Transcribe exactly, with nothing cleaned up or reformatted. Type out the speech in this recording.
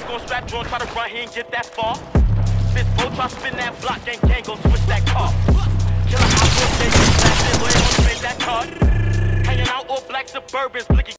gon' strap John, try to run, he ain't get that far. This boat try spin that block, gang gang gon' switch that car. Killer hot boy, they get blasted, boy, they gon' spin that card. Hanging out all black Suburbans, blinking.